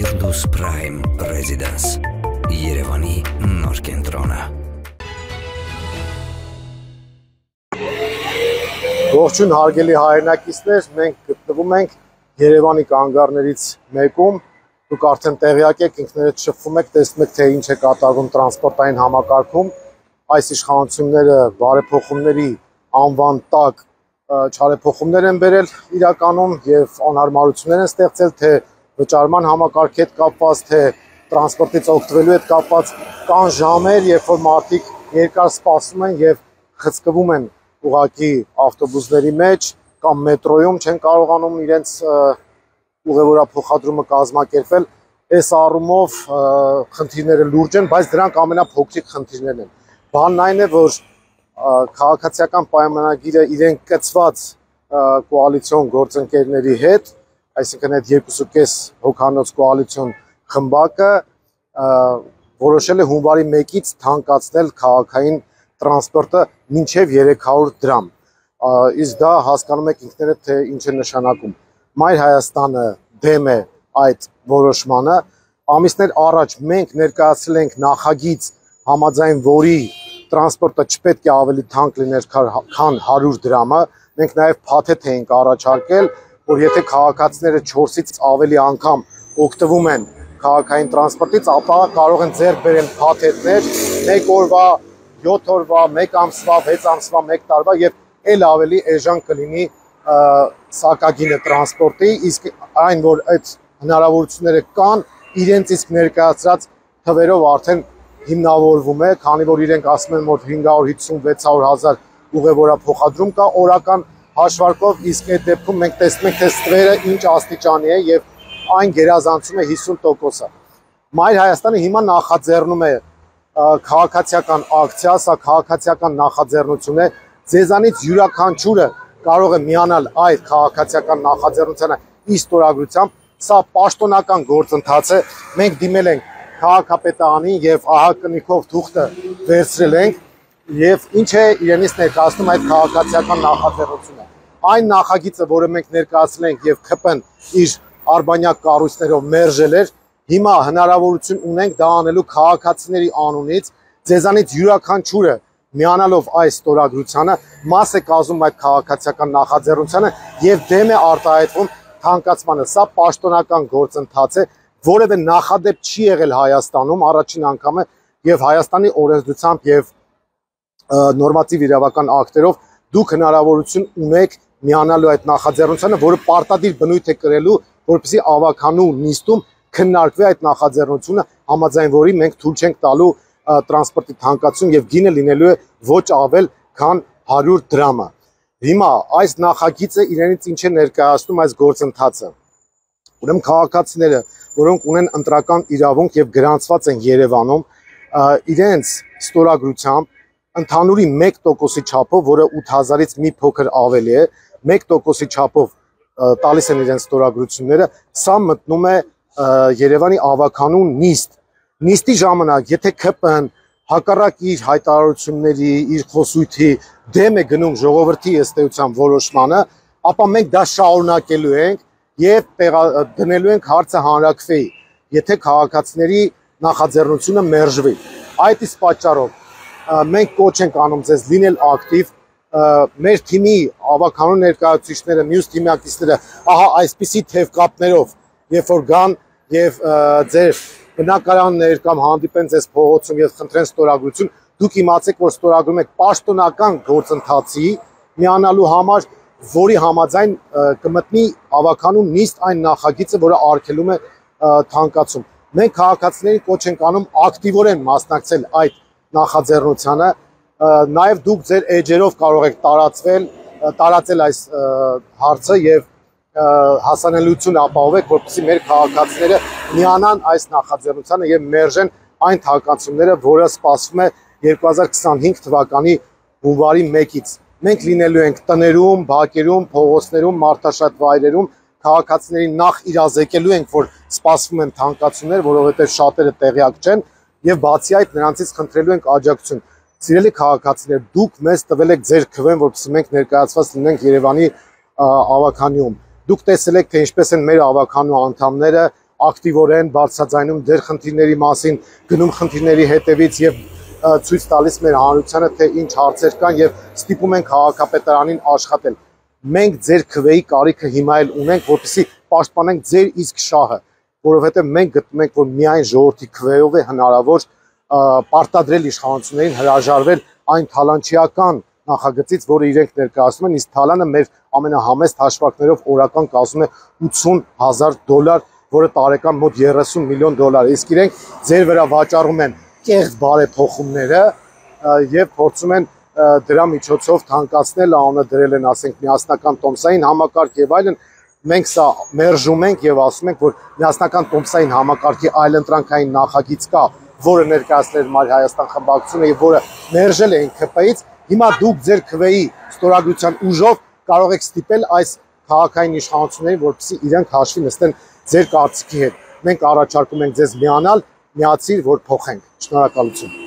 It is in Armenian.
Firdaus Prime Residence, Երևանի նոր կենտրոնը։ Ողջույն հարգելի հայրենակիցներ, մենք գտնվում ենք Երևանի կանգառներից մեկում, դուք արդեն տեղյակ եք, ինքներդ շփվում եք, տեսնում եք, թե ինչ է կատարվում տրանսպորտային համակարգում, այս իշխանությունները բարեփոխումների անվան տակ չարեփոխումներ են բերել իրականում եւ անհարմարություններ են ստեղծել, թե վճարման համակարգի հետ կապված, թե տրանսպորտից օգտվելու հետ կապված, կան ժամեր, երբ որ մարդիկ երկար սպասում են եւ խցկվում են ուղղակի ավտոբուսների մեջ կամ մետրոյում չեն կարողանում իրենց ուղևորափոխադրումը կազմակերպել, այս առումով խնդիրները լուրջ են, բայց դրանք ամենափոքրիկ խնդիրներն են։ Բանն այն է, որ քաղաքացիական պայմանագիրը իրեն կցված կոալիցիոն գործընկերների հետ, այսինքն այդ 2.5 հոգանոց կոալիցիոն խմբակը որոշել է հունվարի 1-ից թանկացնել քաղաքային տրանսպորտը մինչև 300 դրամ։ Իսկ դա հասկանում եք ինքներդ, թե ինչ է նշանակում։ Մայր Հայաստանը դեմ է այդ որոշմանը։ Ամիսներ առաջ մենք ներկայացրել ենք նախագիծ, համաձայն որի տրանսպորտը չպետք է ավելի թանկ լիներ, քան 100 դրամը։ Մենք նաև փաթեթ ենք առաջարկել, որ եթե քաղաքացիները 4-ից ավելի անգամ օգտվում են քաղաքային տրանսպորտից, ապա կարող են ձեռք բերել փաթեթներ 1 օրվա, 7 օրվա, 1 ամսվա, 6 ամսվա, 1 տարվա եւ ել ավելի էժան կլինի սակագինը տրանսպորտի, իսկ այն, որ այդ հնարավորությունները կան, իրենց իսկ ներկայացրած թվերով արդեն հիմնավորվում է, քանի որ իրենք ասում են, որ 550-600 հազար ուղևորափոխադրում կա օրական հաշվարկով, իսկ այդ դեպքում մենք տեսնում ենք, թե ստվերը ինչ աստիճանի է եւ այն գերազանցում է 50%-ը։ Մայր Հայաստանը հիմա նախաձեռնում է քաղաքացիական ակցիա, սա քաղաքացիական նախաձեռնություն է, ձեզանից յուրաքանչյուրը կարող է միանալ այդ քաղաքացիական նախաձեռնությանը իր ստորագրությամբ, սա պաշտոնական գործընթաց է, մենք դիմել ենք քաղաքապետարանին եւ ահագնիքով թուղթը վերցրել ենք եւ ինչ է իրենից ներկայացնում այդ քաղաքացիական նախաձեռնությունը։ Այն նախագիծը, որը մենք ներկայացրել ենք եւ ՔՊ-ն իր արբանյակ կառույցներով մերժել էր, հիմա հնարավորություն ունենք դա անելու քաղաքացիների անունից, ձեզանից յուրաքանչյուրը միանալով այս ստորագրությանը մաս է կազմում այդ քաղաքացիական նախաձեռնությանը եւ դեմ է արտահայտվում թանկացմանը։ Սա պաշտոնական գործընթաց է, որևէ նախադեպ չի եղել Հայաստանում, առաջին անգամ է եւ Հայաստանի օրենսդրությամբ եւ նորմատիվ իրավական ակտերով դուք հնարավորություն ունեք միանալու այդ նախաձեռնությանը, որը պարտադիր բնույթ է կրելու, որպեսզի ավականու նիստում քննարկվի այդ նախաձեռնությունը, համաձայն որի մենք թույլ չենք տալու տրանսպորտի թանկացում եւ գինը լինելու է ոչ ավել, քան 100 դրամը։ Հիմա այս նախագիծը իրենից ինչ է ներկայացնում այս գործընթացը։ Ուրեմն քաղաքացիները, որոնք ունեն ընտրական իրավունք եւ գրանցված են Երևանում, իրենց ստորագրությամբ ընդհանուրի 1%-ի չափով, որը 8000-ից մի փոքր ավելի է, 1%-ի չափով տալիս են իրենց ստորագրությունները, սա մտնում է Երևանի ավականու նիստ։ Նիստի ժամանակ, եթե ՔՊ-ն հակառակ իր հայտարարությունների, իր խոսույթի դեմ է գնում ժողովրդի ըստ էության որոշմանը, ապա մենք դա շարունակելու ենք եւ դնելու ենք հարցը հանրաքվեի, եթե քաղաքացիների նախաձեռնությունը մերժվի։ Այդ իսկ պատճառով մենք կոչ ենք անում ձեզ լինել ակտիվ, մեր թիմի ավականու ներկայացուցիչները, մյուս թիմակիցները, ահա այսպիսի թևկապներով, երբ որ գան եւ ձեր բնակարաններ կամ հանդիպեն ձեզ փողոցում եւ խնդրեն ստորագրություն, դուք իմացեք, որ ստորագրում եք պաշտոնական գործընթացի միանալու համար, որի համաձայն կմտնի ավականու նիստ այն նախագիծը, որը արգելում է թանկացում։ Մենք քաղաքացիներին կոչ ենք անում ակտիվորեն մասնակցել այդ նախաձեռնությանը, նաև դուք ձեր էջերով կարող եք տարածել այս հարցը եւ հասանելիություն ապահովեք, որպեսզի մեր քաղաքացիները միանան այս նախաձեռնությանը եւ մերժեն այն թանկացումները, որը սպասվում է 2025 թվականի հունվարի 1-ից։ Մենք լինելու ենք տներում, բակերում, փողոցներում, մարդաշատ վայրերում, քաղաքացիներին նախ իրազեկելու ենք, որ սպասվում են թանկացումներ, որովհետեւ շատերը տեղյակ չեն, եւ բացի այդ նրանցից խնդրելու ենք աջակցություն։ Սիրելի քաղաքացիներ, դուք մեզ տվել եք ձեր քվեն, որպեսզի մենք ներկայացված լինենք Երևանի ավականիում։ Դուք տեսել եք, թե ինչպես են մեր ավականու անդամները, ակտիվորեն բարձրաձայնում դեր խնդիրների մասին, գնում խնդիրների հետևից եւ ցույց տալիս մեր հանրությանը, թե ինչ հարցեր կան եւ ստիպում են քաղաքապետարանին աշխատել։ Մենք ձեր քվեի կարիքը հիմա էլ ունենք, որպեսզի պաշտպանենք ձեր իսկ շահը, որովհետեւ մենք գտնում ենք, որ միայն ժողովրդի քվեով է հնարավոր պարտադրել իշխանություններին հրաժարվել այն թալանչիական նախագծից, որը իրենք ներկայացնում են, իսկ թալանը մեր ամենահամեստ հաշվարկներով օրական կազմում է $80,000, որը տարեկան մոտ $30 միլիոն։ Իսկ իրենք ձեր վրա վաճառում են կեղծ բարեփոխումները եւ փորձում են դրա միջոցով թանկացնել, անունը դրել են, ասենք, միասնական տոմսային համակարգ եւ այլն։ Մենք սա մերժում ենք եւ ասում ենք, որ միասնական տոմսային համակարգի այլընտրանքային նախագիծ կա, որը ներկայացնել Մայր Հայաստան խմբակցությունը եւ որը մերժել էին ԿՊ-ից։ Հիմա դուք ձեր քվեի ստորագրության ուժով կարող եք ստիպել այս քաղաքային իշխանություններին, որպեսզի իրենք հաշվի նստեն ձեր կարծիքի հետ։ Մենք առաջարկում ենք ձեզ միանալ, միացիր, որ փոխենք։ Շնորհակալություն։